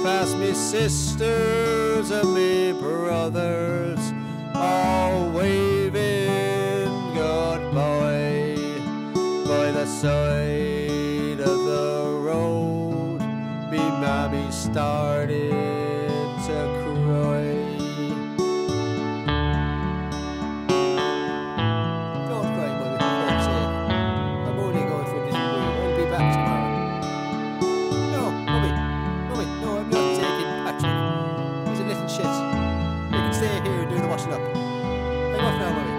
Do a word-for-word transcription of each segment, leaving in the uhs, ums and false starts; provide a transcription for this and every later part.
past me sisters and me brothers, all waving goodbye by the side of the road. Me mammy started to cry. Don't cry, mummy, for fuck's sake. I'm only going for a little while. I'll be back tomorrow. No, mummy, mummy, no, I'm not taking Patrick. He's a little shit. You can stay here and do the washing up. I'm off now, mummy.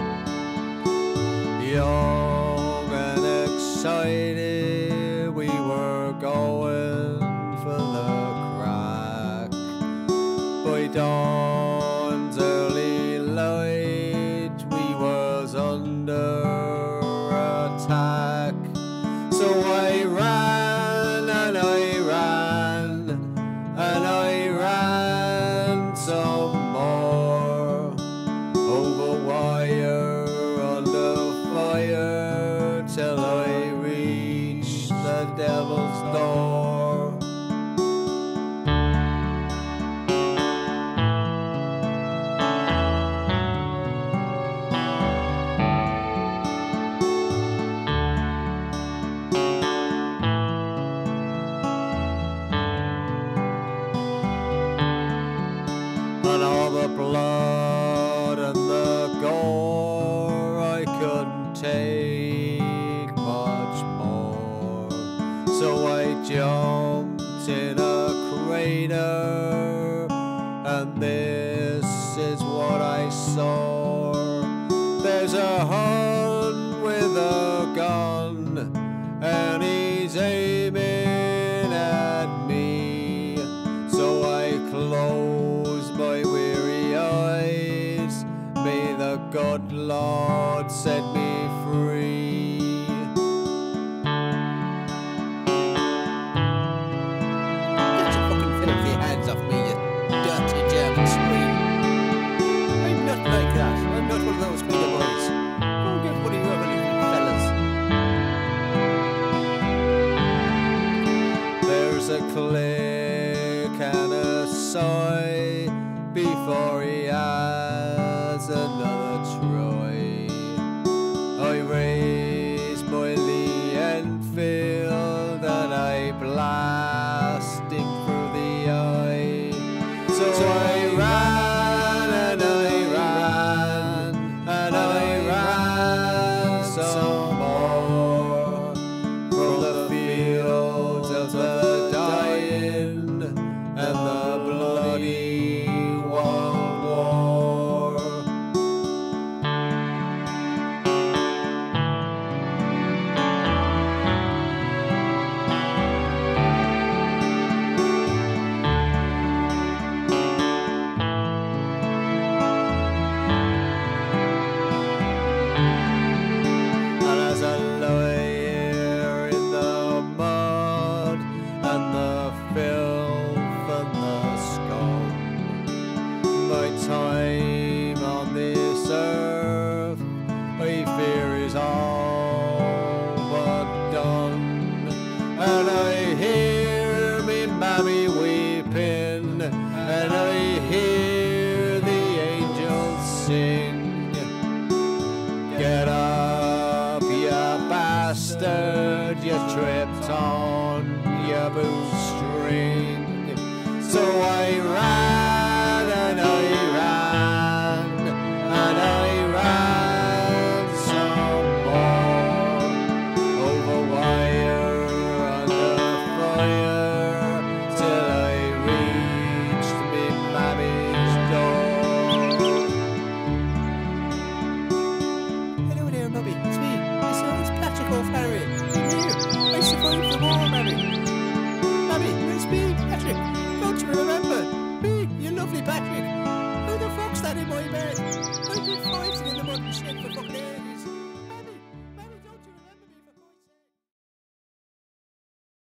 Young and excited, we were going for the crack. By dawn's early light, we was under attack. So I ran and I ran and I ran some more, over wire, under fire, till I reached the devil's door. And all the blood and the gore, I couldn't take much more. So I jumped in a crater, and this is what I saw. There's a Hun with a gun, and he's aiming at me. So I closed my weary eyes. May the good Lord set me free. Get your fucking filthy hands off me, you dirty German scream. I'm not like that. I'm not one of those kind of boys. Go get one of you other little fellas. There's a click and a sigh before he has another try. I raise my Lee Enfield and I blast him through the eye. So, so I ran and I ran and I ran some more, from the fields of the dying and the bloody World War. And as I lie here in the mud and the filth and the scum, my time on this earth, I fear, is all but done. And I hear me mammy weeping, and I hear the angels sing. Get up, you bastard, you tripped on your bootstring. So I ran and I ran and I ran some more, over wire, under fire, till I reached me mammy's door. Hello there, mummy, it's me. It's, uh, it's Patrick O'Farrell. I'm here. I survived the war, mammy. Mammy, it's me, Patrick.